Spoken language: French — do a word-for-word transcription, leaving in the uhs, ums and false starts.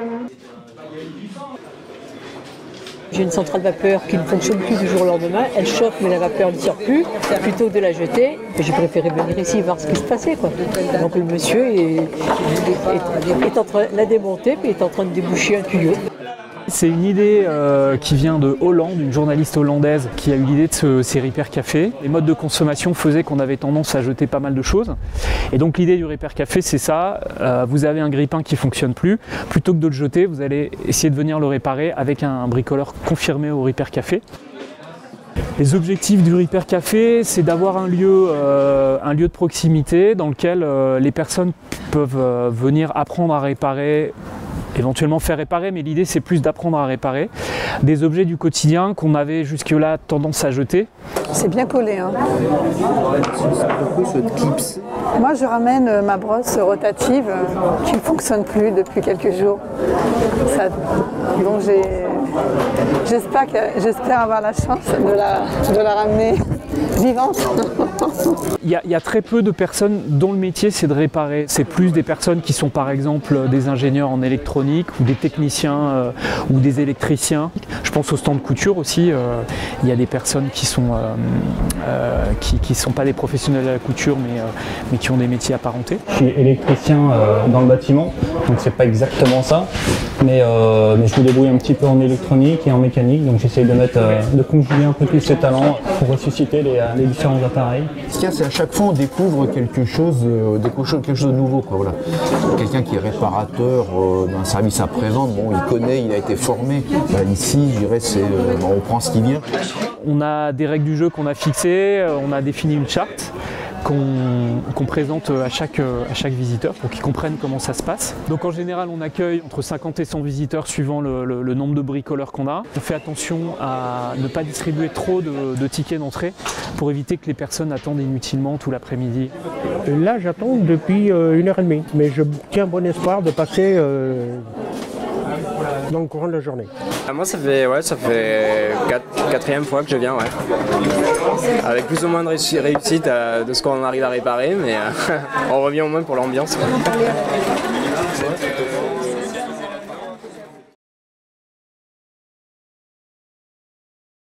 J'ai une centrale vapeur qui ne fonctionne plus du jour au lendemain, elle chauffe mais la vapeur ne sort plus. Plutôt que de la jeter, j'ai préféré venir ici voir ce qui se passait, quoi. Donc le monsieur est, est, est en train de la démonter et est en train de déboucher un tuyau. C'est une idée euh, qui vient de Hollande, une journaliste hollandaise qui a eu l'idée de ce, ces Repair Café. Les modes de consommation faisaient qu'on avait tendance à jeter pas mal de choses. Et donc l'idée du Repair Café, c'est ça. Euh, vous avez un grille-pain qui ne fonctionne plus. Plutôt que de le jeter, vous allez essayer de venir le réparer avec un bricoleur confirmé au Repair Café. Les objectifs du Repair Café, c'est d'avoir un lieu, euh, un lieu de proximité dans lequel euh, les personnes peuvent euh, venir apprendre à réparer, éventuellement faire réparer, mais l'idée c'est plus d'apprendre à réparer des objets du quotidien qu'on avait jusque-là tendance à jeter. C'est bien collé, hein. Ce clips. Moi je ramène ma brosse rotative euh, qui ne fonctionne plus depuis quelques jours. Ça, donc j'espère j'espère avoir la chance de la, de la ramener vivante. Il y, a, il y a très peu de personnes dont le métier c'est de réparer. C'est plus des personnes qui sont par exemple des ingénieurs en électronique ou des techniciens euh, ou des électriciens. Je pense au stand de couture aussi. Euh, il y a des personnes qui sont euh, euh, qui, qui sont pas des professionnels de la couture mais, euh, mais qui ont des métiers apparentés. Je suis électricien euh, dans le bâtiment, donc c'est pas exactement ça. Mais, euh, mais je me débrouille un petit peu en électronique et en mécanique, donc j'essaye de mettre, euh, de conjuguer un peu tous ces talents pour ressusciter les, les différents appareils. Ce qu'il y a, c'est à chaque fois on découvre quelque chose, euh, quelque chose de nouveau, quoi, voilà. Quelqu'un qui est réparateur euh, d'un service après-vente, bon, il connaît, il a été formé. Ben, ici, je dirais, c'est, euh, on prend ce qui vient. On a des règles du jeu qu'on a fixées, on a défini une charte qu'on qu'on présente à chaque, à chaque visiteur pour qu'ils comprennent comment ça se passe. Donc en général on accueille entre cinquante et cent visiteurs suivant le, le, le nombre de bricoleurs qu'on a. On fait attention à ne pas distribuer trop de, de tickets d'entrée pour éviter que les personnes attendent inutilement tout l'après-midi. Là j'attends depuis euh, une heure et demie, mais je tiens bon espoir de passer euh, dans le courant de la journée. Ah, moi ça fait ouais ça fait quatre, quatrième fois que je viens, ouais. Avec plus ou moins de réussite euh, de ce qu'on arrive à réparer, mais euh, on revient au moins pour l'ambiance.